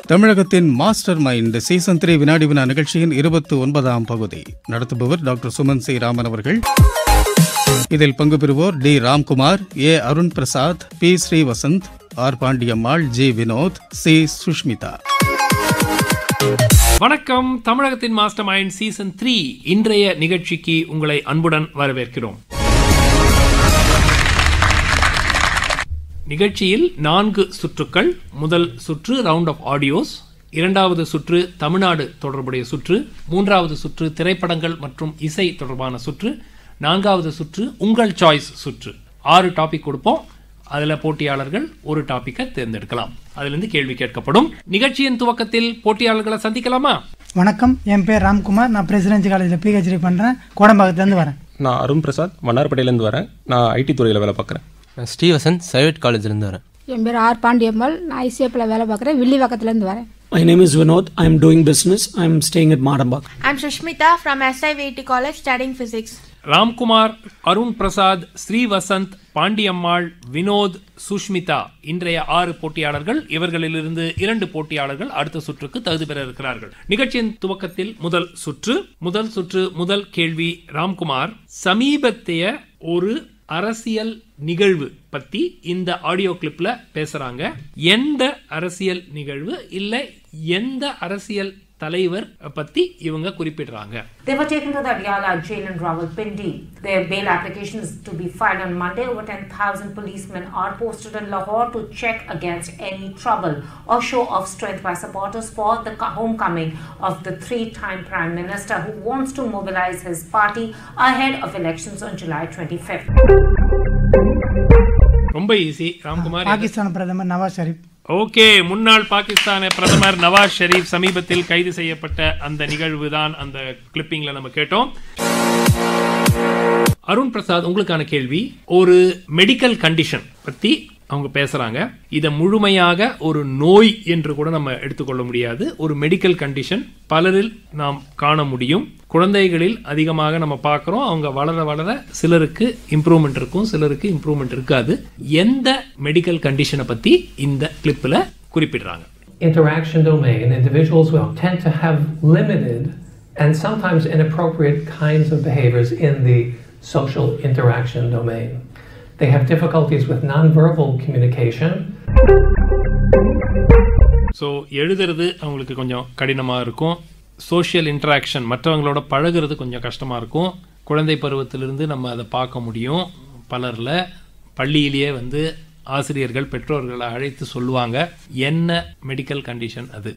தமிழகத்தின் master mind season 3 வினாடி வினா நிகழ்ச்சியின் 29ஆம் பகுதி. நடத்துபவர் டாக்டர் சுமன் சி ராமன் அவர்கள். இதில் பங்கு பெறுவோர் T Ramkumar, A Arun Prasad, P Srivasanth, R Pandiammal, G Vinod, C Sushmita. வணக்கம். தமிழகத்தின் மாஸ்டர் மைண்ட் சீசன் 3 இன்றைய நிகழ்ச்சிக்கு உங்களை அன்புடன் வரவேற்கிறோம். நிகழ்ச்சியில் 4 சுற்றுக்கள். முதல் சுற்று ரவுண்ட் ஆஃப் ஆடியோஸ், இரண்டாவது சுற்று தமிழ்நாடு தொடர்புடைய சுற்று, மூன்றாவது சுற்று திரைப்படங்கள் மற்றும் இசை தொடர்பான சுற்று, நான்காவது சுற்று உங்கள் சாய்ஸ் சுற்று. 6 டாபிக் கொடுப்போம். அதில் போட்டியாளர்கள் ஒரு டாபிக்கை தேர்ந்தெடுக்கலாம். அதிலிருந்து கேள்வி கேட்கப்படும். நிகழ்ச்சியின் துவக்கத்தில் போட்டியாளர்களை சந்திக்கலாமா? வணக்கம், என் பேர் ராம்குமார். நான் பிரசிடென்சி காலேஜில் பிஹெச்டி பண்ணுறேன். கோடம்பாக்கத்துலேருந்து வரேன். நான் அருண் பிரசாத், வண்ணார்பேட்டையிலேருந்து வரேன். நான் ஐடி துறையில் வேலை பார்க்குறேன். நான் ஸ்ரீவசந்த், சைவட் காலேஜ்லேருந்து வரேன். என் பேர் ஆர் பாண்டியம்மாள். நான் ஐசிஎஃப்ல வேலை பார்க்குறேன். வில்லிவாக்கத்துலேருந்து வரேன். My name is Vinod. I am doing business. I am staying at Madambak. I am Sushmita from SIVT College studying physics. Ramkumar, Arun Prasad, Srivasanth, Pandiammal, Vinod, Sushmita இன்றைய 6 போட்டியாளர்கள். இவர்களிலிருந்து 2 போட்டியாளர்கள் அடுத்த சுற்றுக்கு தகுதி பெற இருக்கிறார்கள். நிகழ்ச்சியின் துவக்கத்தில் முதல் சுற்று முதல் கேள்வி. ராம்குமார், சமீபத்திய ஒரு அரசியல் நிகழ்வு பத்தி இந்த ஆடியோ கிளிப்ல பேசுறாங்க. எந்த அரசியல் நிகழ்வு இல்ல எந்த அரசியல் தலைவர் பத்தி இவங்க குறிப்பிடுறாங்க. They were taken to the Adyala jail in Rawalpindi. Their bail application is to be filed on Monday. Over 10,000 policemen are posted in Lahore to check against any trouble or show of strength by supporters for the homecoming of the 3-time Prime Minister who wants to mobilize his party ahead of elections on July 25th. ரொம்ப easy. Ramkumar, Pakistan பிரதமர் Nawaz Sharif. Okay, முன்னாள் பாகிஸ்தான பிரதமர் நவாஸ் ஷெரீப் சமீபத்தில் கைது செய்யப்பட்ட அந்த நிகழ்வு தான் அந்த கிளிப்பிங்ல நம்ம கேட்டோம். அருண் பிரசாத், உங்களுக்கான கேள்வி. ஒரு மெடிக்கல் கண்டிஷன் பத்தி அவங்க பேசுறாங்க. இதை முழுமையாக ஒரு நோய் என்று கூட நம்ம எடுத்துக்கொள்ள முடியாது. ஒரு மெடிக்கல் கண்டிஷன் பலரில் நாம் காண முடியும். குழந்தைகளில் அதிகமாக நம்ம பார்க்கிறோம். அவங்க வளர வளர சிலருக்கு இம்ப்ரூவ்மெண்ட் இருக்கும், சிலருக்கு இம்ப்ரூவ்மெண்ட் இருக்காது. எந்த மெடிக்கல் கண்டிஷனை பத்தி இந்த கிளிப்ல குறிப்பிடுறாங்க? Interaction domain. Individuals will tend to have limited and sometimes inappropriate kinds of behaviors in the social interaction domain. They have difficulties with non-verbal communication. So எழுதுறது அவங்களுக்கு கொஞ்சம் கடினமாக இருக்கும். சோஷியல் இன்ட்ராக்ஷன், மற்றவங்களோட பழகிறது கொஞ்சம் கஷ்டமாக இருக்கும். குழந்தை பருவத்திலிருந்து நம்ம அதை பார்க்க முடியும். பலரில் பள்ளியிலேயே ஆசிரியர்கள் பெற்றோர்களை அழைத்து சொல்லுவாங்க. என்ன மெடிக்கல் கண்டிஷன் அது?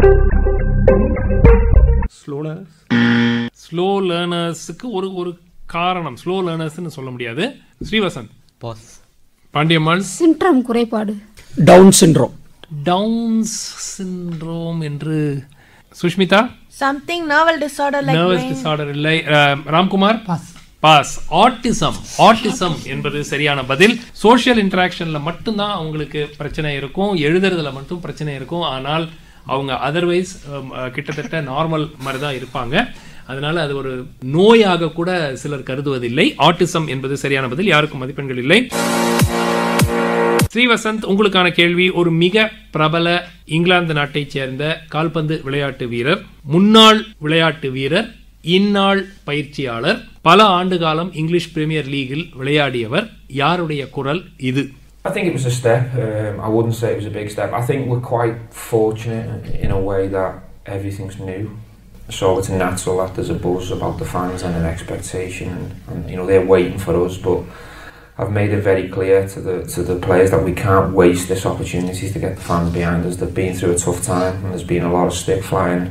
ஸ்லோ லேர்னர்ஸுக்கு ஒரு காரணம். ஸ்லோ லேர்னர்ஸ்னு சொல்ல முடியாது. ஸ்ரீவசந்த். பாஸ். பாண்டியம்மாள். சிண்ட்ரோம் குறைபாடு. Down syndrome. டவுன்ஸ் சிண்ட்ரோம் என்று. Sushmita. Something nervous disorder like nervous disorder இல்லை. ராம்குமார். பாஸ். ஆட்டிசம் என்பது சரியான பதில். சோஷியல் இன்டராக்ஷன்ல மட்டும்தான் அவங்களுக்கு பிரச்சனை இருக்கும், எழுதுறதுல மட்டும் பிரச்சனை இருக்கும். ஆனால் அவங்க அதர்வைஸ் கிட்டத்தட்ட நார்மல் மாதிரி தான் இருப்பாங்க. அதனால அது ஒரு நோயாக கூட சிலர் கருதுவதில்லை. ஆட்டிசம் என்பது சரியான பதில். யாருக்கும் மதிப்பெண்கள் இல்லை. ஸ்ரீவசந்த், உங்களுக்கான கேள்வி. ஒரு மிக பிரபல இங்கிலாந்து நாட்டைச் சேர்ந்த கால்பந்து விளையாட்டு வீரர், முன்னாள் விளையாட்டு வீரர், இந்நாள் பயிற்சியாளர், பல ஆண்டு காலம் இங்கிலீஷ் பிரீமியர் லீகில் விளையாடியவர். யாருடைய குரல் இது? I think it was a step. I wouldn't say it was a big step. I think we're quite fortunate in a way that everything's new. So it's natural that there's a buzz about the fans and an expectation, and they're waiting for us. But I've made it very clear to the players that we can't waste this opportunity to get the fans behind us. They've been through a tough time, and there's been a lot of stick flying.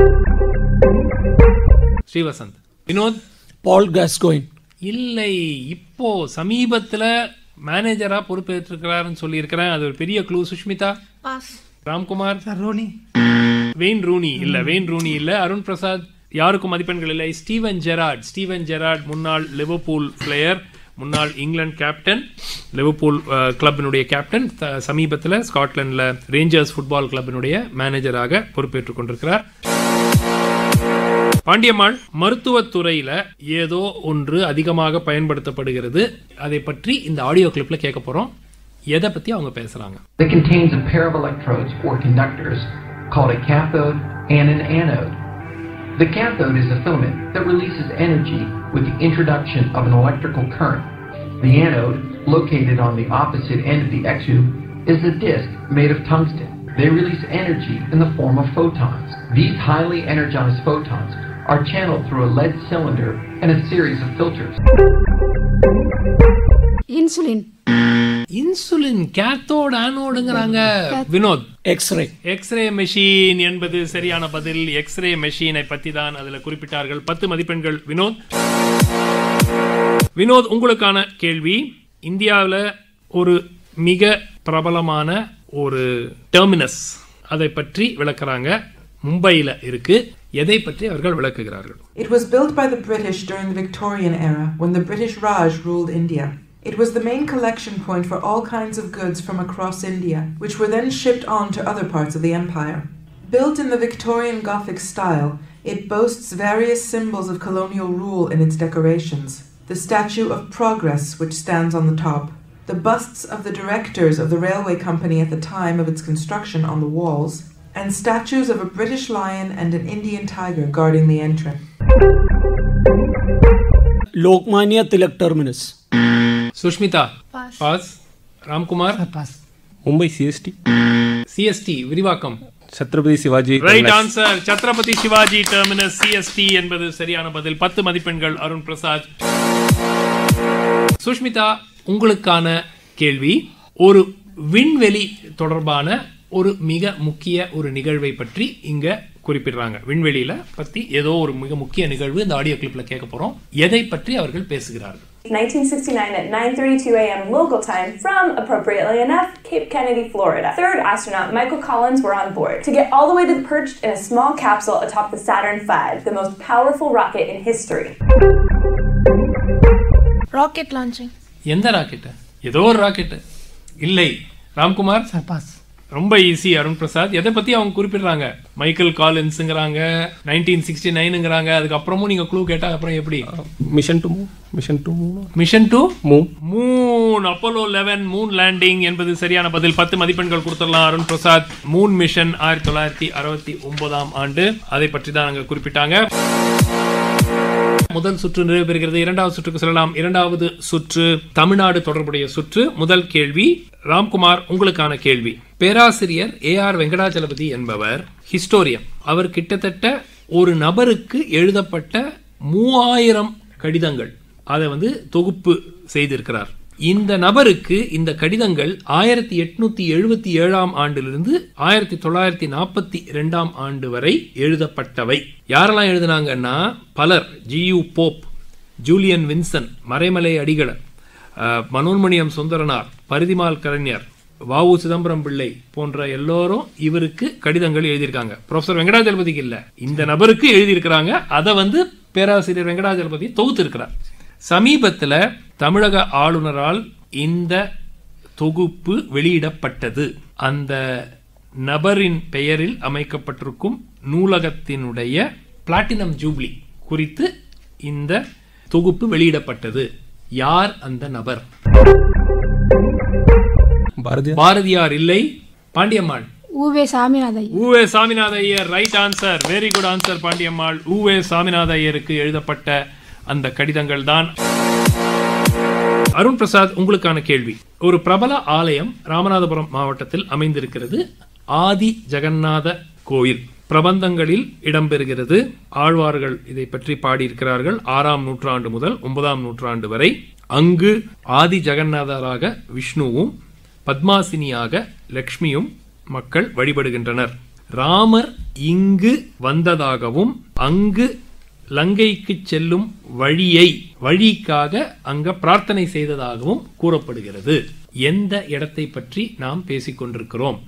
Srivasanth. Vinod. Paul Gascoigne. இல்லை, இப்போ சமீபத்தில் மேனேஜரா பொறுப்பேற்றிருக்கிறாருன்னு சொல்லியிருக்கிறேன். அது ஒரு பெரிய clue. Sushmita. pass. Ramkumar. Ronnie. Wayne Rooney இல்ல. அருண் பிரசாத். யாருக்கும் மதிப்பெண்கள் இல்லை. ஸ்டீவன் ஜெரார்ட் முன்னாள் லிவர்பூல் பிளேயர், முன்னாள் இங்கிலாந்து கேப்டன், லிவர்பூல் கிளப்பினுடைய கேப்டன். சமீபத்தில் ஸ்காட்லாண்டில் ரேஞ்சர்ஸ் ஃபுட்பால் கிளப்பினுடைய மேனேஜராக பொறுப்பேற்றுக் கொண்டிருக்கிறார். பாண்டியம்மாள், மருத்துவத்துறையில ஏதோ ஒன்று அதிகமாக பயன்படுத்தப்படுகிறது. அதை பற்றி இந்த ஆடியோ கிளிப்ல கேட்க போறோம். எதை பத்தி அவங்க பேசுறாங்க? That contains a pair of electrodes or conductors called a cathode and an anode. The cathode is a filament that releases energy with the introduction of an electrical current. The anode, located on the opposite end of the X-tube, is a disc made of tungsten. They release energy in the form of photons. These highly energized photons are channeled through a lead cylinder and a series of filters. Insulin cathode ஆனோடுங்கறாங்க. Vinod, x-ray machine என்பது சரியான பதில். X ray மெஷினை பத்தி தான் அதுல குறிப்பிட்டார்கள். 10 மதிப்பெண்கள் வினோத். வினோத், உங்களுக்கான கேள்வி. இந்தியாவில் ஒரு மிக பிரபலமான ஒரு டெர்மினஸ், அதை பற்றி விளக்குறாங்க. மும்பையில் இருக்கு. எதை பற்றி அவர்கள் விளக்குகிறார்கள்? It was built by the British during the Victorian era when the British Raj ruled India. It was the main collection point for all kinds of goods from across India, which were then shipped on to other parts of the empire. Built in the Victorian Gothic style, it boasts various symbols of colonial rule in its decorations. The Statue of Progress, which stands on the top. The busts of the directors of the railway company at the time of its construction on the walls. And statues of a British lion and an Indian tiger guarding the entrance. Lokmanya Tilak Terminus. Sushmita. Pass. Ramkumar. Pass. Mumbai CST. CST விரிவாக்கம். Chhatrapati Shivaji. Right answer. Chhatrapati Shivaji terminus CST என்பது சரியான பதில். 10 மதிப்பெண்கள் அருண் பிரசாத். சுஷ்மிதா, உங்களுக்கான கேள்வி. ஒரு விண்வெளி தொடர்பான ஒரு மிக முக்கிய ஒரு நிகழ்வை பற்றி இங்க குறிப்பிடுறாங்க. விண்வெளியில பத்தி ஏதோ ஒரு மிக முக்கிய நிகழ்வு இந்த ஆடியோ கிளிப்ல கேட்க போறோம். எதை பற்றி அவர்கள் பேசுகிறார்கள்? 1969 at 9:32 a.m. local time from, appropriately enough, Cape Kennedy, Florida. Third astronaut Michael Collins were on board to get all the way to the perched in a small capsule atop the Saturn V, the most powerful rocket in history. Rocket launching. எந்த rocket? ஏதோ ஒரு rocket. இல்லை. Ramkumar. Pass. ரொம்ப easy Arun Prasad. எதை பத்தி அவங்க குறிப்பிடுறாங்க? Michael காலின்ஸ்ங்கறாங்க, 1969ங்கறாங்க. அதுக்கு அப்புறமும் நீங்க க்ளூ கேட்டா அப்புறம் எப்படி? Mission to moon. Apollo 11 moon landing என்பது சரியான பதில். 10 மதிப்பெண்கள் கொடுத்துடலாம் அருண் பிரசாத். மூன் மிஷன் 1969ஆம் ஆண்டு. அதை பற்றி தான் அங்க குறிப்பிட்டாங்க. முதல் சுற்று நிறைவு பெறுகிறது. இரண்டாவது சுற்றுக்கு செல்லலாம். இரண்டாவது சுற்று தமிழ்நாடு தொடர்புடைய சுற்று. முதல் கேள்வி ராம்குமார், உங்களுக்கான கேள்வி. பேராசிரியர் AR வெங்கடாச்சலபதி என்பவர் ஹிஸ்டோரியன். அவர் கிட்டத்தட்ட ஒரு நபருக்கு எழுதப்பட்ட 3000 கடிதங்கள் அதை தொகுப்பு செய்திருக்கிறார். இந்த நபருக்கு இந்த கடிதங்கள் 1877ஆம் ஆண்டிலிருந்து 1942ஆம் ஆண்டு வரை எழுதப்பட்டவை. யாரெல்லாம் எழுதினாங்கன்னா பலர். GU Pope, Julian Vinson, Maraimalai Adigalar, Manonmaniam Sundaranar, Parithimal Kalaignar, வாவு சிதம்பரம் பிள்ளை போன்ற எல்லோரும் இவருக்கு கடிதங்கள் எழுதியிருக்காங்க. ப்ரொஃபசர் வெங்கடாச்சலபதிக்கு இல்ல, இந்த நபருக்கு எழுதியிருக்கிறாங்க. அதை பேராசிரியர் வெங்கடாச்சலபதி தொகுத்திருக்கிறார். சமீபத்தில் தமிழக ஆளுநரால் இந்த தொகுப்பு வெளியிடப்பட்டது. அந்த நபரின் பெயரில் அமைக்கப்பட்டிருக்கும் நூலகத்தினுடைய பிளாட்டினம் ஜூப்ளி குறித்து இந்த தொகுப்பு வெளியிடப்பட்டது. யார் அந்த நபர்? பாரதியார் இல்லை. பாண்டியம்மாள். ஊவே Saminatha Iyer. Right answer. Very good answer Pandiammal. ஊவே சாமிநாத ஐயருக்கு எழுதப்பட்ட அந்த கடிதங்கள் தான். அருண் பிரசாத், உங்களுக்கான கேள்வி. ஒரு பிரபல ஆலயம் ராமநாதபுரம் மாவட்டத்தில் அமைந்திருக்கிறது. ஆதி ஜெகநாத கோயில் பிரபந்தங்களில் இடம்பெறுகிறது. ஆழ்வார்கள் இதை பற்றி பாடியிருக்கிறார்கள். 6ஆம் நூற்றாண்டு முதல் 9ஆம் நூற்றாண்டு வரை. அங்கு ஆதி ஜெகநாதராக விஷ்ணுவும் பத்மாசினியாக லக்ஷ்மியும் மக்கள் வழிபடுகின்றனர். ராமர் இங்கு வந்ததாகவும் அங்கு லங்கைக்கு செல்லும் வழிக்காக அங்க பிரார்த்தனை செய்ததாகவும் கூறப்படுகிறது. எந்த இடத்தை பற்றி நாம் பேசிக் கொண்டிருக்கிறோம்?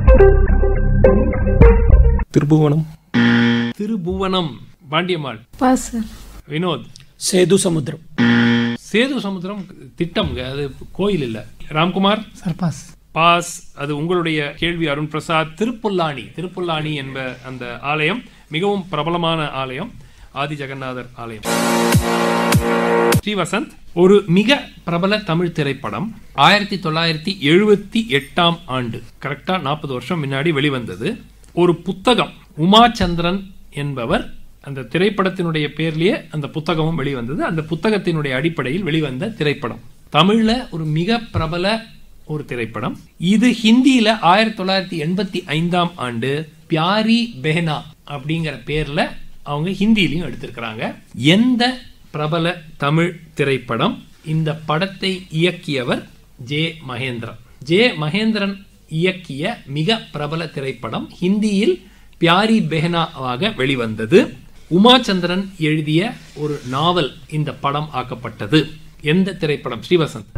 திருபுவனம். பாண்டியம்மாள். வினோத். சேது சமுத்திரம் திட்டம், அது கோயில் இல்ல. ராம்குமார். பாஸ். அது உங்களுடைய கேள்வி அருண் பிரசாத். திருப்புல்லானி என்ப அந்த ஆலயம் மிகவும் பிரபலமான ஆலயம். ஆதி ஜெகநாதர் ஆலயம். ஸ்ரீவசந்த், ஒரு மிக பிரபல தமிழ் திரைப்படம் 1978ஆம் ஆண்டு, கரெக்டா 40 வருஷம் முன்னாடி வெளிவந்தது. ஒரு புத்தகம் உமாச்சந்திரன் என்பவர், அந்த திரைப்படத்தினுடைய பேர்லயே அந்த புத்தகமும் வெளிவந்தது. அந்த புத்தகத்தினுடைய அடிப்படையில் வெளிவந்த திரைப்படம். தமிழ்ல ஒரு மிக பிரபல ஒரு திரைப்படம். இது ஹிந்தியில 1985ஆம் ஆண்டு பியாரி பெஹனா அப்படிங்கிற பேர்ல அவங்க ஹிந்தியிலையும் எடுத்திருக்கிறாங்க. எந்த பிரபல தமிழ் திரைப்படம்? இந்த படத்தை இயக்கியவர் ஜே மகேந்திரன். ஜே மகேந்திரன் இயக்கிய மிக பிரபல திரைப்படம் ஹிந்தியில் பியாரி பெஹனாவாக வெளிவந்தது. உமாச்சந்திரன் எழுதிய ஒரு நாவல் இந்த படம் ஆக்கப்பட்டது. எந்த திரைப்படம்? ஸ்ரீவசந்த்.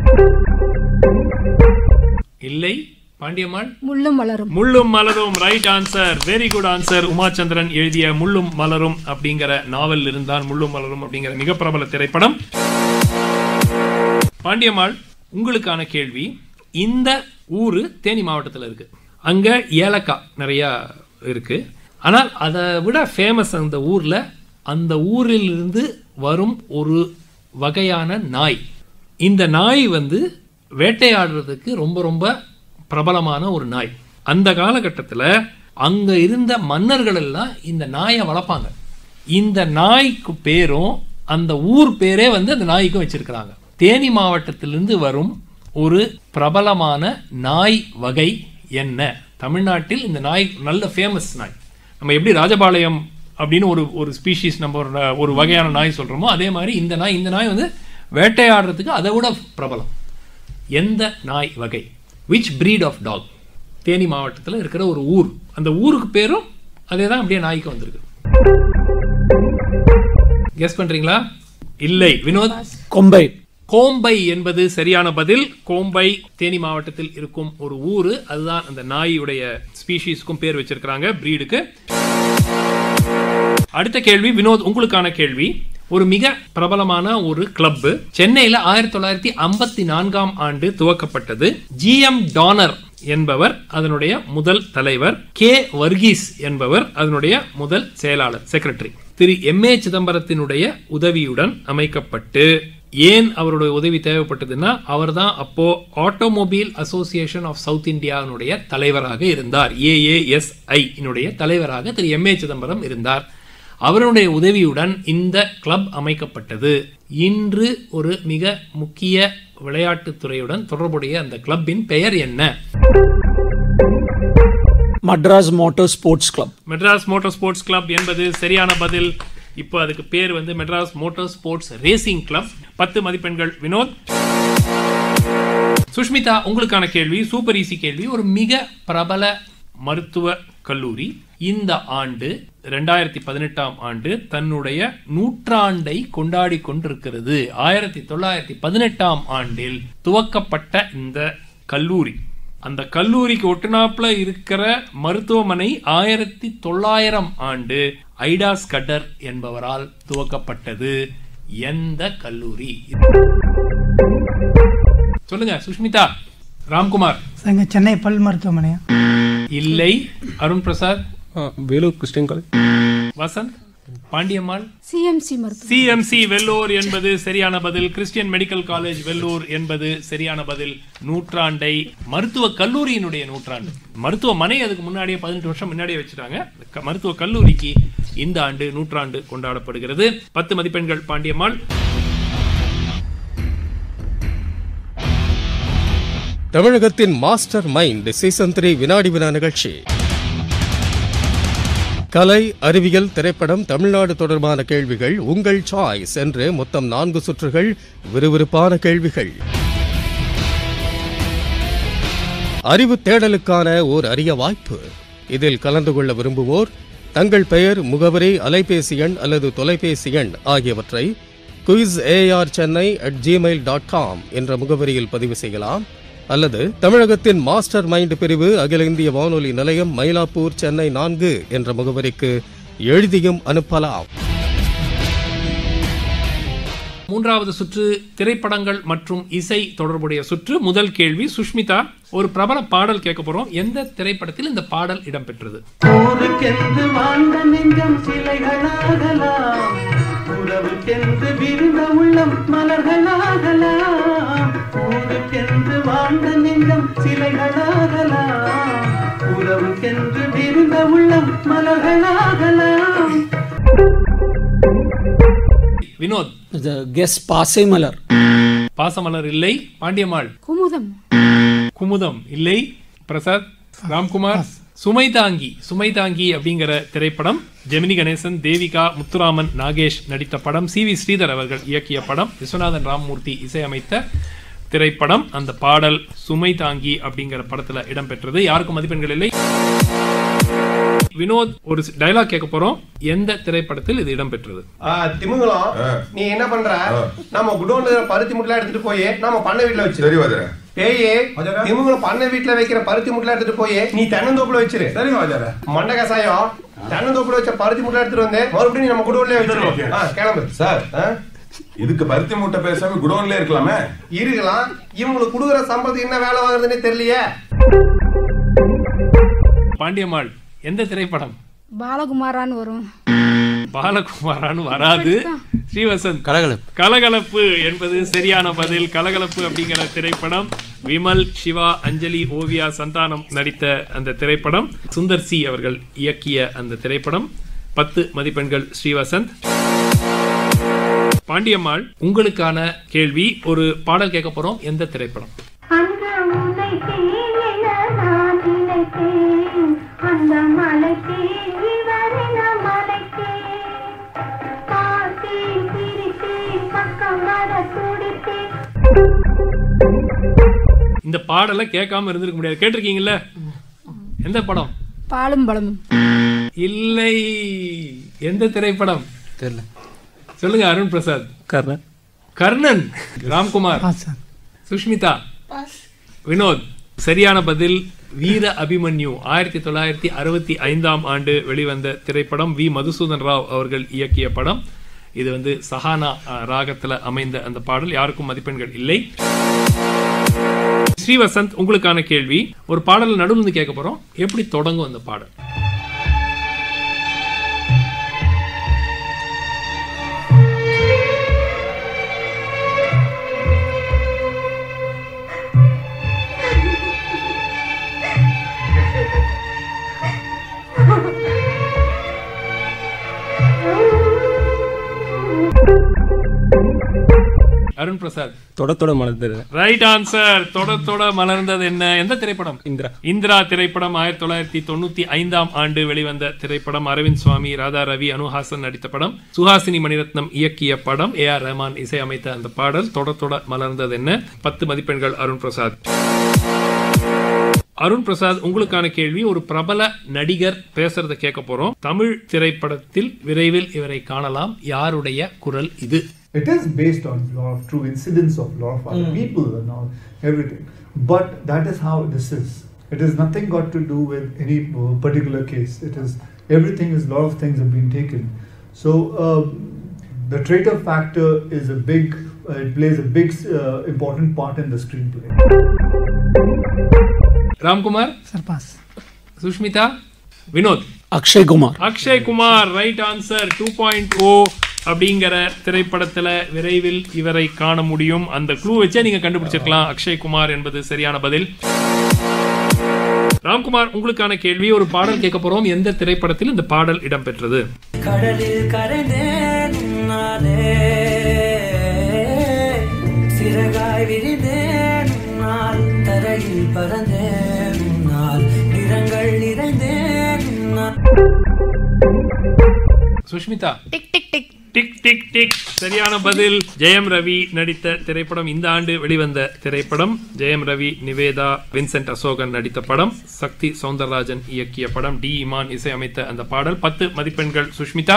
இல்லை. பாண்டியம்மாள். முள்ளும் Malarum. Mullum Malarum. Right answer. Very good answer. Umachandran எழுதிய முள்ளும் மலரும் அப்படிங்கிற நாவல் இருந்தால் முள்ளும் மலரும் அப்படிங்கிற மிக பிரபல திரைப்படம். பாண்டியம்மாள், உங்களுக்கான கேள்வி. இந்த ஊரு தேனி மாவட்டத்தில் இருக்கு. அங்க ஏலக்காய் நிறைய இருக்கு. ஆனால் அதை விட ஃபேமஸ் அந்த ஊர்ல, அந்த ஊரிலிருந்து வரும் ஒரு வகையான நாய். இந்த நாய் வேட்டையாடுறதுக்கு ரொம்ப ரொம்ப பிரபலமான ஒரு நாய். அந்த காலகட்டத்தில் அங்க இருந்த மன்னர்கள் எல்லாம் இந்த நாயை வளர்ப்பாங்க. இந்த நாய்க்கு பேரும் அந்த ஊர் பேரே அந்த நாய்க்கும் வச்சிருக்கிறாங்க. தேனி மாவட்டத்திலிருந்து வரும் ஒரு பிரபலமான நாய் வகை என்ன? தமிழ்நாட்டில் இந்த நாய் நல்ல ஃபேமஸ் நாய். நம்ம எப்படி ராஜபாளையம் அப்படின்னு ஒரு ஸ்பீஷீஸ் நம்ம ஒரு வகையான நாய் சொல்றோமோ, அதே மாதிரி இந்த நாய் வேட்டையாடுறதுக்கு அதை விட பிரபலம். எந்த நாய் வகை? Which breed of dog? Theni மாவட்டத்தில் இருக்கிற ஒரு ஊர். அந்த ஊருக்கு பேரும் அதே தான், அப்படியே நாய்க்கு வந்திருக்கு. கெஸ் பண்றீங்களா? இல்லை. வினோத். கோம்பை. கோம்பை என்பது சரியான பதில். கோம்பை தேனி மாவட்டத்தில் இருக்கும் ஒரு ஊரு. அதுதான் அந்த நாயுடைய ஸ்பீஷீஸ்க்கும் பேர் வச்சிருக்கிறாங்க, பிரீடுக்கு. அடுத்த கேள்வி வினோத், உங்களுக்கான கேள்வி. ஒரு மிக பிரபலமான ஒரு கிளப் சென்னையில 1954ஆம் ஆண்டு துவக்கப்பட்டது. ஜிஎம் டானர் என்பவர் அதனுடைய முதல் தலைவர். கே வர்கீஸ் என்பவர் அதனுடைய முதல் செயலாளர், செக்ரட்டரி. திரு எம்.ஏ. சிதம்பரத்தினுடைய உதவியுடன் அமைக்கப்பட்டு, ஏன் அவருடைய உதவி தேவைப்பட்டதுன்னா, அவர் தான் அப்போ ஆட்டோமொபைல் அசோசியேஷன் ஆஃப் சவுத் இந்தியாவுடைய தலைவராக இருந்தார். AASI தலைவராக திரு எம்.ஏ. சிதம்பரம் இருந்தார். அவருடைய உதவியுடன் இந்த கிளப் அமைக்கப்பட்டது. இன்று ஒரு மிக முக்கிய விளையாட்டுத் துறையுடன் தொடர்புடைய அந்த கிளப்பின் பெயர் என்ன? Madras motor sports club. Madras motor sports club என்பது சரியான பதில். இப்போ அதுக்கு பேர் Madras motor sports racing club. 10 மதிப்பெண்கள் வினோத். சுஷ்மிதா, உங்களுக்கான கேள்வி சூப்பர் ஈஸி கேள்வி. ஒரு மிக பிரபல மருத்துவ கல்லூரி இந்த ஆண்டு 2018ஆம் ஆண்டு தன்னுடைய நூற்றாண்டை கொண்டாடி கொண்டிருக்கிறது. 1918ஆம் ஆண்டில் துவக்கப்பட்ட இந்த கல்லூரி, அந்த கல்லூரிக்கு ஒட்டுநாப்புல இருக்கிற மருத்துவமனை 1900ஆம் ஆண்டு ஐடா ஸ்கட்டர் என்பவரால் துவக்கப்பட்டது. எந்த கல்லூரி? சொல்லுங்க சுஷ்மிதா. ராம்குமார். சென்னை பல் மருத்துவமனை. இல்லை. Arun Prasad. Vellore Christian college. Vasanth. Pandiammal. CMC Vellore என்பது சரியான பதில். கிறிஸ்டியன் மெடிக்கல் காலேஜ் வெல்லூர் என்பது சரியான பதில். நூற்றாண்டை, மருத்துவ கல்லூரியினுடைய நூற்றாண்டு. மருத்துவமனை அதுக்கு முன்னாடியே 18 வருஷம் முன்னாடியே வச்சுட்டாங்க. மருத்துவ கல்லூரிக்கு இந்த ஆண்டு நூற்றாண்டு கொண்டாடப்படுகிறது. 10 மதிப்பெண்கள் பாண்டியம்மாள். தமிழகத்தின் மாஸ்டர் மைண்ட் சீசன் 3 வினாடி வினா நிகழ்ச்சி. கலை, அறிவியல், திரைப்படம், தமிழ்நாடு தொடர்பான கேள்விகள் உங்கள் சாய்ஸ் என்று மொத்தம் 4 சுற்றுகள், விறுவிறுப்பான கேள்விகள். அறிவு தேடலுக்கான ஓர் அரிய வாய்ப்பு. இதில் கலந்து கொள்ள விரும்புவோர் தங்கள் பெயர், முகவரி, அலைபேசி எண் அல்லது தொலைபேசி எண் ஆகியவற்றை quizarchennai@gmail.com என்ற முகவரியில் பதிவு செய்யலாம். அல்லது தமிழகத்தின் மாஸ்டர் மைண்ட் பிரிவு, அகில இந்திய வானொலி நிலையம், மயிலாப்பூர், சென்னை 4 என்ற முகவரிக்கு எழுதியும் அனுப்பலாம். 3வது சுற்று திரைப்படங்கள் மற்றும் இசை தொடர்புடைய சுற்று. முதல் கேள்வி சுஷ்மிதா, ஒரு பிரபல பாடல் கேட்க போறோம். எந்த திரைப்படத்தில் இந்த பாடல் இடம்பெற்றது? உறவுக்கென்று விரிந்த உள்ளம் மலர்களாகலாம், ஊருக்கென்று வாழ்ந்த நெஞ்சம் சிலைகளாகலாம், உறவுக்கென்று விரிந்த உள்ளம் மலர்களாகலாம். வினோத். The guess பாசைமலர். பாசமலர் இல்லை. பாண்டியம்மாள். குமுதம். குமுதம் இல்லை. பிரசாத். ராம்குமார். சுமைதாங்கி அப்படிங்கிற திரைப்படம் ஜெமினி கணேசன், தேவிகா, முத்துராமன், நாகேஷ் நடித்த படம். சி.வி. ஸ்ரீதர் அவர்கள் இயக்கிய படம். விஸ்வநாதன் ராமமூர்த்தி இசையமைத்த திரைப்படம். அந்த பாடல் சுமைதாங்கி அப்படிங்கிற படத்துல இடம்பெற்றது. யாருக்கும் மதிப்பெண்கள் இல்லை. வினோத், ஒரு டயலாக் கேட்க போறோம். எந்த திரைப்படத்தில் இது இடம்பெற்றது? திமுகலம், நீ என்ன பண்ற? நம்ம குடோன்ல பருத்தி முட்டை எடுத்துட்டு போய் நம்ம பண்ணை வீட்டுல வச்சு. சரி வாஜர. பேயே, திமுகலம் பண்ணை வீட்டுல வைக்கிற பருத்தி முட்டை எடுத்துட்டு போய் நீ தென்னந்தோப்புல வச்சிரு. சரி வாஜர. மண்ட கசாயம் தென்னந்தோப்புல வச்ச பருத்தி முட்டை எடுத்துட்டு வந்து மறுபடியும் நீ நம்ம குடோன்லயே வச்சிருவோம். கிளம்பு சார். இதுக்கு பருத்தி மூட்டை பேசாம குடோன்ல இருக்கலாமே. இருக்கலாம். இவங்களுக்கு கொடுக்குற சம்பளத்துக்கு என்ன வேலை வாங்குறதுன்னே தெரியலையே. பாண்டியம்மாள், எந்த திரைப்படம்? பாலகுமாரான்னு வரும். பாலகுமாரான்னு வராது. ஸ்ரீவசந்த். கலகலப்பு என்பது சரியான பதில். கலகலப்பு அப்படிங்கிற திரைப்படம் விமல், சிவா, அஞ்சலி, ஓவியா, சந்தானம் நடித்த அந்த திரைப்படம். சுந்தர் சி அவர்கள் இயக்கிய அந்த திரைப்படம். 10 மதிப்பெண்கள் ஸ்ரீவசந்த். பாண்டியம்மாள், உங்களுக்கான கேள்வி. ஒரு பாடல் கேட்க போறோம். எந்த திரைப்படம்? இந்த பாடலை கேட்காம இருந்திருக்க முடியாது. கேட்டிருக்கீங்கல்ல? எந்த படம்? பாலும் பழமும் இல்லை. எந்த திரைப்படம்? தெரியல. சொல்லுங்க. அருண் பிரசாத். கர்ணன். கர்ணன். ராம்குமார். சுஷ்மிதா. வினோத். சரியான பதில் வீர அபிமன்யு. 1965ஆம் ஆண்டு வெளிவந்த திரைப்படம். வி. மதுசூதன் ராவ் அவர்கள் இயக்கிய படம். இது சஹானா ராகத்துல அமைந்த அந்த பாடல். யாருக்கும் மதிப்பெண்கள் இல்லை. ஸ்ரீவசந்த், உங்களுக்கான கேள்வி. ஒரு பாடல் நடுவில் கேட்க போறோம். எப்படி தொடங்கும் அந்த பாடல்? அருண் பிரசாத். தொட மலர்ந்தது. Right answer. தொட மலர்ந்தது என்ன? எந்த திரைப்படம்? இந்திரா திரைப்படம். 1995ஆம் ஆண்டு வெளிவந்த திரைப்படம். அரவிந்த் சுவாமி, ராதா ரவி, அனுஹாசன் நடித்த படம். சுஹாசினி மணிரத்னம் இயக்கிய படம். A.R. ரஹ்மான் இசையமைத்த அந்த பாடல் தொட மலர்ந்தது என்ன. 10 மதிப்பெண்கள் அருண் பிரசாத். அருண் பிரசாத், உங்களுக்கான கேள்வி. ஒரு பிரபல நடிகர் பேசுறத கேட்க போறோம். தமிழ் திரைப்படத்தில் விரைவில் இவரை காணலாம். யாருடைய குரல் இது? It is based on lot of true incidents of lot of other people and all everything, but that is how this is. It is nothing got to do with any particular case. It is everything is lot of things have been taken. So the traitor factor is a big. It plays a big important part in the screenplay. Ramkumar. Sir pass. Sushmita. Vinod. Akshay Kumar. Right answer. 2.0 அப்படிங்கிற திரைப்படத்துல விரைவில் இவரை காண முடியும். அந்த clue வச்சே நீங்க கண்டுபிடிச்சிருக்கலாம். அக்ஷய் குமார் என்பது சரியான பதில். ராம்குமார், உங்களுக்கான கேள்வி. ஒரு பாடல் கேட்க போறோம். எந்த திரைப்படத்தில் இந்த பாடல் இடம்பெற்றது? கடலில் கரைந்தேன் நானே, சிறகாய் விரிந்தேன் நாள், தரையில் பறந்தேன் நாள், நிறங்கள் நிறைந்தேன். Sushmita. Tik tik tik tik tik tik சரியான பதில். ஜெயம் ரவி நடித்த திரைப்படம். இந்த ஆண்டு வெளிவந்த திரைப்படம். ஜெயம் ரவி, நிவேதா, வின்சென்ட் அசோகன் நடித்த படம். சக்தி சௌந்தரராஜன் இயக்கிய படம். டி. இமான் இசையமைத்த அந்த பாடல். 10 மதிப்பெண்கள் சுஷ்மிதா.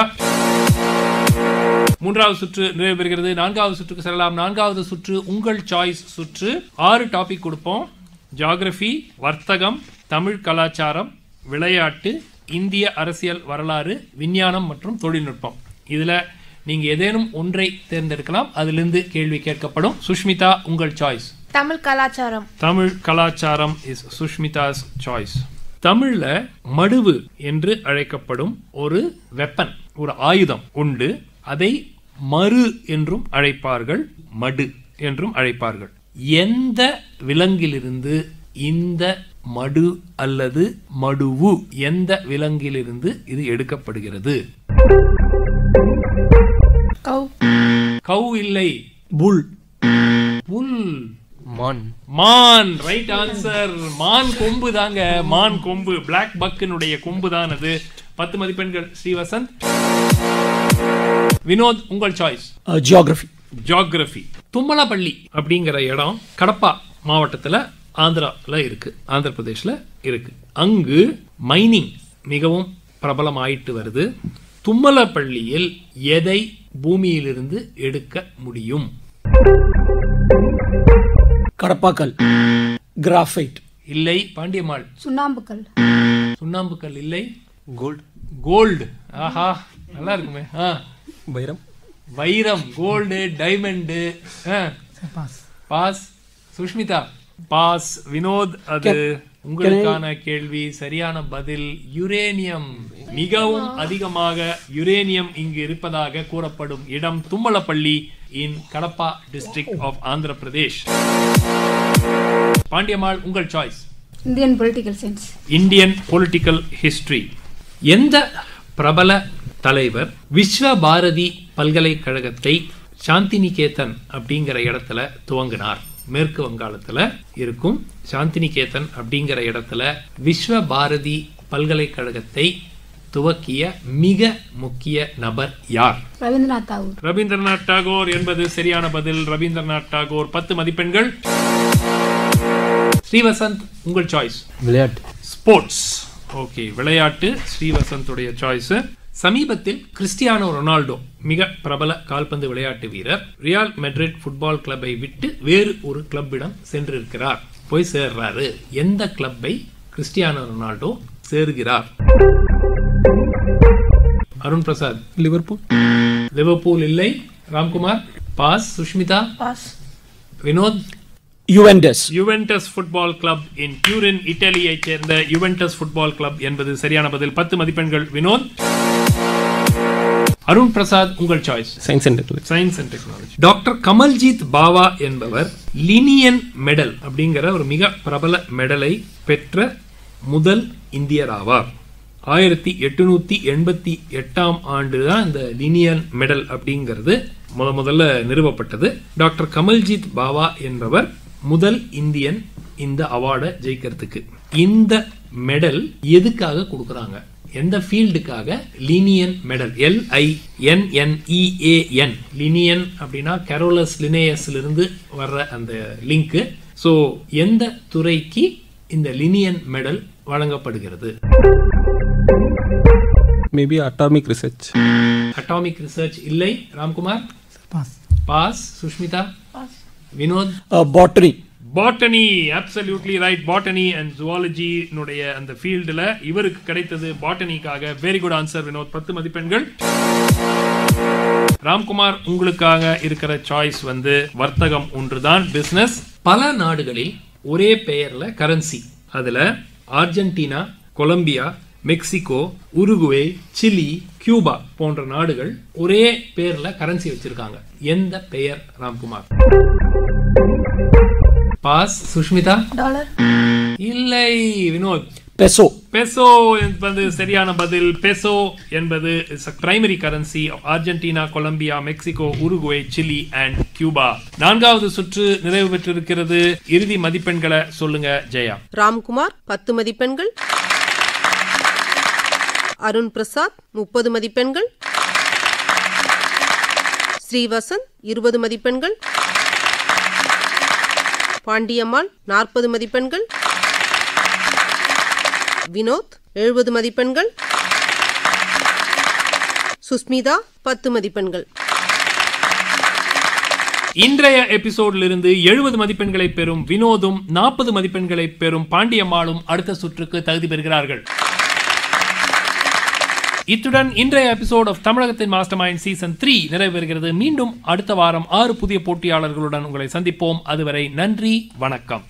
3வது சுற்று நிறைவு பெறுகிறது. 4வது சுற்றுக்கு செல்லலாம். 4வது சுற்று உங்கள் சாய்ஸ் சுற்று. 6 டாபிக் கொடுப்போம். ஜியோகிராஃபி, வர்த்தகம், தமிழ் கலாச்சாரம், விளையாட்டு, இந்திய அரசியல் வரலாறு, விஞ்ஞானம் மற்றும் தொழில்நுட்பம். இதுல நீங்க ஏதேனும் ஒன்றை தேர்ந்தெடுக்கலாம். அதிலிருந்து கேள்வி கேட்கப்படும். சுஷ்மிதா, உங்கள் சாய்ஸ். தமிழ் கலாச்சாரம். தமிழ் கலாச்சாரம் இஸ் சுஷ்மிதாஸ் சாய்ஸ். தமிழ்ல மடுவு என்று அழைக்கப்படும் ஒரு வெப்பன், ஒரு ஆயுதம் உண்டு. அதை மறு என்றும் அழைப்பார்கள், மடு என்றும் அழைப்பார்கள். எந்த விலங்கிலிருந்து இந்த மடு அல்லது மடுவு எந்த விலங்கிலிருந்து இது எடுக்கப்படுகிறது? கவ் இல்லை. புல். புல். மான். மான். Right answer. மான் கொம்பு தாங்க. மான் கொம்பு. பிளாக் பக்கினுடைய கொம்பு தான் அது. 10 மதிப்பெண்கள் ஸ்ரீவசந்த். வினோத், உங்கள் சாய்ஸ். ஜியோகிராஃபி. ஜியோகிராஃபி. தும்மலப்பள்ளி அப்படிங்கிற இடம் கடப்பா மாவட்டத்தில் ஆந்திராவில் இருக்கு, ஆந்திர பிரதேஷ்ல இருக்கு. அங்கு மைனிங் மிகவும் பிரபலமாயிட்டு வருது. தும்மலப்பள்ளியில் எதை பூமியிலிருந்து எடுக்க முடியும்? கடப்பாக்கல். கிராஃபைட். இல்லை. பாண்டியம்மாள். சுண்ணாம்புக்கல். சுண்ணாம்புக்கல் இல்லை. கோல்டு. கோல்டு. ஆஹா, நல்லா இருக்குமே. வைரம். வைரம். Gold, diamond. Pass. Sushmita. Pass. Vinod, அது உங்களுக்கான கேள்வி. சரியான பதில் யுரேனியம். மிகவும் அதிகமாக யுரேனியம் இங்கு இருப்பதாக கூறப்படும் இடம் Thummalapalli in Kadapa district of Andhra Pradesh. Pandiammal, உங்கள் choice. Indian political science. Indian political history. எந்த பிரபல தலைவர் விஸ்வ பாரதி பல்கலைக்கழகத்தை சாந்திநிகேதன் அப்படிங்கிற இடத்துல துவங்கினார்? மேற்கு வங்காளத்துல இருக்கும் சாந்திநிகேதன் அப்படிங்கிற இடத்துல விஸ்வ பாரதி பல்கலைக்கழகத்தை துவக்கிய மிக முக்கிய நபர் யார்? ரவீந்திரநாத் தாகூர். ரவீந்திரநாத் டாகோர் என்பது சரியான பதில். ரவீந்திரநாத் டாகோர். 10 மதிப்பெண்கள். ஸ்ரீவசந்த், உங்கள் சாய்ஸ். விளையாட்டு. ஸ்போர்ட்ஸ். ஓகே, விளையாட்டு ஸ்ரீவசந்துடைய சாய்ஸ். சமீபத்தில் கிறிஸ்டியானோ ரொனால்டோ, மிக பிரபல கால்பந்து விளையாட்டு வீரர், ரியால் மெட்ரிட் ஃபுட்பால் கிளப்பை விட்டு வேறு ஒரு கிளப்பிடம் சென்றிருக்கிறார். போய் சேர்றாரு. எந்த கிளப்பை கிறிஸ்டியானோ ரொனால்டோ சேர்கிறார்? அருண் பிரசாத். லிவர்பூல். லிவர்பூல் இல்லை. Ramkumar. Pass. Sushmita. Pass. Vinod. Juventus. Juventus football club in Turin, இத்தாலியை சேர்ந்த யுவென்டஸ் ஃபுட்பால் கிளப் என்பது சரியான பதில். 10 மதிப்பெண்கள். வினோத். அருண் பிரசாத், உங்கள் choice. Science and technology. Science and technology. Doctor Kamaljit Bawa என்பவர் லினியன் மெடல் அப்படிங்கிற ஒரு மிக பிரபல மெடலை பெற்ற முதல் இந்தியர் ஆவார். 1888ஆம் ஆண்டு தான் இந்த லினியன் மெடல் அப்படிங்கிறது முதல்ல நிறுவப்பட்டது. டாக்டர் கமல்ஜித் பாவா என்பவர் முதல் இந்தியன் இந்த அவார்டை ஜெயிக்கிறதுக்கு. இந்த மெடல் எதுக்காக கொடுக்கறாங்க? எந்த ஃபீல்டுக்காக லினியன் மெடல்? LINNEAN. லினியன் அப்படின்னா கரோலஸ் லினேயஸ்ல இருந்து வர்ற அந்த லிங்க். சோ எந்த துறைக்கு இந்த லினியன் மெடல் வழங்கப்படுகிறது? Maybe atomic research. Atomic research இல்லை. Ramkumar. Pass. Pass. Sushmita. Pass. Vinod. Botany. Botany. Absolutely right. Botany and zoology அந்த ஃபீல்டுல இவருக்கு கிடைத்தது பாட்டனிக்காக. Very good answer Vinod. 10 மதிப்பெண்கள். ராம்குமார், உங்களுக்காக இருக்கிற சாய்ஸ் வர்த்தகம் ஒன்றுதான், பிசினஸ். பல நாடுகளில் ஒரே பெயர்ல கரன்சி. அதுல Argentina, Colombia, Mexico, Uruguay, Chile, Cuba போன்ற நாடுகள் ஒரே பேர்ல கரன்சி வச்சிருக்காங்க. எந்த பெயர்? ராம்குமார். பாஸ். சுஷ்மிதா. டாலர். இல்லை. வினோத். பெசோ. பெசோ என்பது சரியான பதில். பெசோ என்பது primary currency of Argentina, Colombia, Mexico, Uruguay, Chile and Cuba. 4வது சுற்று நிறைவு பெற்றிருக்கிறது. இறுதி மதிப்பெண்களை சொல்லுங்க ஜெயா. ராம்குமார் 10 மதிப்பெண்கள். அருண் பிரசாத் 30 மதிப்பெண்கள். ஸ்ரீவசந்த் 20 மதிப்பெண்கள். பாண்டியம்மாள் 40 மதிப்பெண்கள். வினோத் 70 மதிப்பெண்கள். சுஸ்மிதா 10 மதிப்பெண்கள். இன்றைய எபிசோடிலிருந்து 70 மதிப்பெண்களை பெறும் வினோதும் 40 மதிப்பெண்களை பெறும் பாண்டியம்மாளும் அடுத்த சுற்றுக்கு தகுதி பெறுகிறார்கள். இத்துடன் இன்றைய எபிசோட் ஆஃப் தமிழகத்தின் மாஸ்டர் மைண்ட் சீசன் 3 நிறைவேறுகிறது. மீண்டும் அடுத்த வாரம் 6 புதிய போட்டியாளர்களுடன் உங்களை சந்திப்போம். அதுவரை நன்றி, வணக்கம்.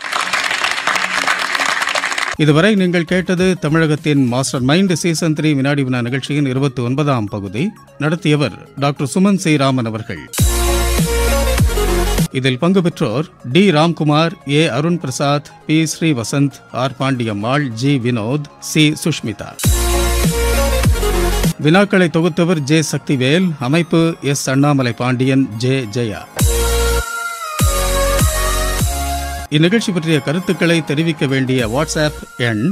இதுவரை நீங்கள் கேட்டது தமிழகத்தின் மாஸ்டர் மைண்ட் சீசன் 3 வினாடி வினா நிகழ்ச்சியின் 29ஆம் பகுதி. நடத்தியவர் டாக்டர் சுமன் சி ராமன் அவர்கள். இதில் பங்கு பெற்றோர் T Ramkumar, A Arun Prasad, P Srivasanth, R Pandiammal, G Vinod, C Sushmita. வினாக்களை தொகுத்தவர் ஜே சக்திவேல், அமைப்பு எஸ் அண்ணாமலை பாண்டியன், ஜே ஜெயா. இந்நிகழ்ச்சி பற்றிய கருத்துக்களை தெரிவிக்க வேண்டிய வாட்ஸ்அப் எண்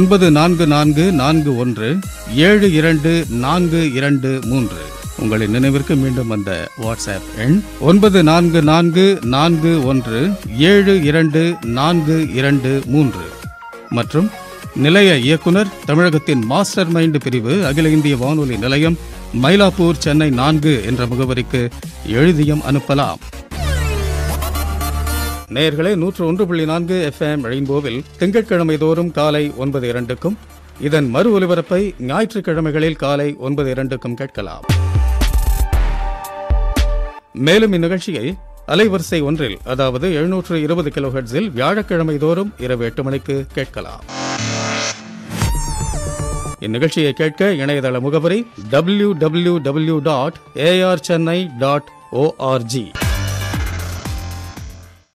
9444722423. உங்களின் நினைவிற்கு மீண்டும் அந்த வாட்ஸ்அப் எண் 9444722423 மற்றும் நிலைய இயக்குனர் தமிழகத்தின் மாஸ்டர் மைண்ட் பிரிவு அகில இந்திய வானொலி நிலையம், மயிலாப்பூர், சென்னை 4 என்ற முகவரிக்கு எழுதியும் அனுப்பலாம். நேயர்களே, 101.4 FM ரெயின்போவில் திங்கட்கிழமை தோறும் காலை 9:02க்கும், இதன் மறு ஒலிபரப்பை ஞாயிற்றுக்கிழமைகளில் காலை 9:02க்கும் கேட்கலாம். மேலும் இந்நிகழ்ச்சியை அலைவரிசை ஒன்றில், அதாவது 720 கிலோஹெர்ட்ஸில் வியாழக்கிழமை தோறும் இரவு 8 மணிக்கு கேட்கலாம். இந்நிகழ்ச்சியை கேட்க இணையதள முகவரி www.archennai.org.